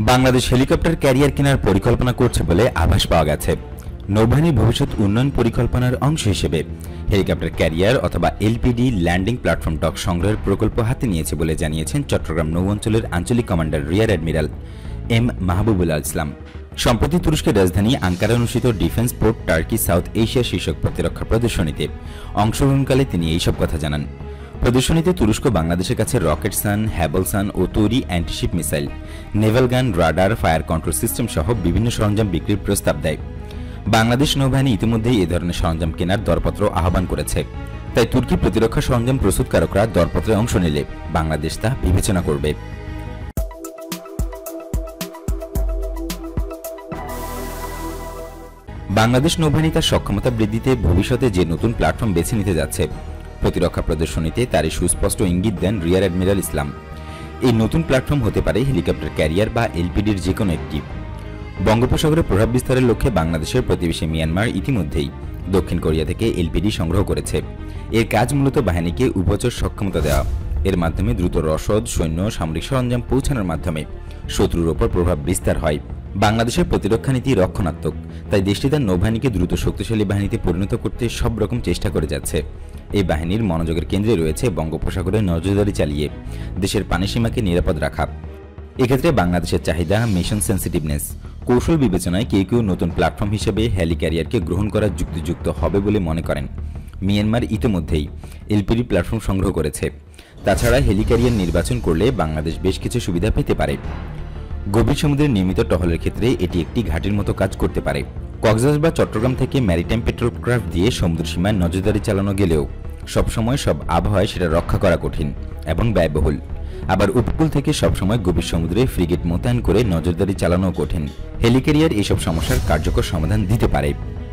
Bangladesh helicopter carrier কেনার পরিকল্পনা করছে বলে আভাস পাওয়া গেছে। নৌবাহিনীর ভবিষ্যৎ উন্নয়ন পরিকল্পনার অংশ হিসেবে হেলিকপ্টার ক্যারিয়ার অথবা এলপিডি ল্যান্ডিং প্ল্যাটফর্ম ডক সংগ্রহের প্রকল্প হাতে নিয়েছে বলে জানিয়েছেন চট্টগ্রাম নৌ অঞ্চলের আঞ্চলিক commander rear admiral M Mahbubul Islam. সম্প্রতি তুরস্কের রাজধানী আঙ্কারা অনুষ্ঠিত defence port Turkey South Asia শীর্ষক প্রতিরক্ষা প্রদর্শনীতে অংশগ্রহণকালে তিনি এইসব কথা জানান। প্রদর্শনীতে তুরস্ক বাংলাদেশের কাছে রকেট সান, হ্যাবলসান ও তৈরি অ্যান্টিশিপ মিসাইল, নেভাল গান, রাডার, ফায়ার কন্ট্রোল সিস্টেম সহ বিভিন্ন সরঞ্জাম বিক্রির প্রস্তাব দেয়। বাংলাদেশ নৌবাহিনী ইতিমধ্যেই এ ধরনের সরঞ্জাম কেনার দরপত্র আহ্বান করেছে। তাই তুর্কি প্রতিরক্ষা সরঞ্জাম প্রস্তুতকারকরা দরপত্রে অংশ নিলে বাংলাদেশ তা বিবেচনা করবে। বাংলাদেশ নৌবাহিনী তার সক্ষমতা বৃদ্ধিতে ভবিষ্যতে যে নতুন প্ল্যাটফর্ম বেছে নিতে যাচ্ছে, প্রতিরক্ষা প্রদর্শনীতে তারই সুস্পষ্ট ইঙ্গিত দেন রিয়ার অ্যাডমিরাল ইসলাম। এই নতুন প্ল্যাটফর্ম হতে পারে হেলিকপ্টার ক্যারিয়ার বা এলপিডির যে কোনো একটি। বঙ্গোপসাগরে প্রভাব বিস্তারের লক্ষ্যে বাংলাদেশের প্রতিবেশী মিয়ানমার ইতিমধ্যেই দক্ষিণ কোরিয়া থেকে এলপিডি সংগ্রহ করেছে। এর কাজ মূলত বাহিনীকে উভচর সক্ষমতা দেওয়া। এর মাধ্যমে দ্রুত রসদ, সৈন্য, সামরিক সরঞ্জাম পৌঁছানোর মাধ্যমে শত্রুর ওপর প্রভাব বিস্তার হয়। বাংলাদেশের প্রতিরক্ষা নীতি রক্ষণাত্মক, তাই দেশটি তার নৌবাহিনীকে দ্রুত শক্তিশালী বাহিনীতে পরিণত করতে সব রকম চেষ্টা করে যাচ্ছে। এই বাহিনীর মনোযোগের কেন্দ্রে রয়েছে বঙ্গোপসাগরে নজরদারি চালিয়ে দেশের পানিসীমাকে নিরাপদ রাখা। এক্ষেত্রে বাংলাদেশের চাহিদা, মিশন সেন্সিটিভনেস, কৌশল বিবেচনায় কেউ কেউ নতুন প্ল্যাটফর্ম হিসেবে হেলি ক্যারিয়ারকে গ্রহণ করা যুক্তিযুক্ত হবে বলে মনে করেন। মিয়ানমার ইতিমধ্যেই এলপিডি প্ল্যাটফর্ম সংগ্রহ করেছে। তাছাড়া হেলি ক্যারিয়ার নির্বাচন করলে বাংলাদেশ বেশ কিছু সুবিধা পেতে পারে। গভীর সমুদ্রের নিয়মিত টহলের ক্ষেত্রে এটি একটি ঘাঁটির মতো কাজ করতে পারে। কক্সবাজার বা চট্টগ্রাম থেকে ম্যারিটাইম পেট্রোক্রাফট দিয়ে সমুদ্রসীমায় নজরদারি চালানো গেলেও সবসময় সব আবহাওয়ায় সেটা রক্ষা করা কঠিন এবং ব্যয়বহুল। আবার উপকূল থেকে সবসময় গভীর সমুদ্রে ফ্রিগেট মোতায়েন করে নজরদারি চালানো কঠিন। হেলিক্যারিয়ার এসব সমস্যার কার্যকর সমাধান দিতে পারে।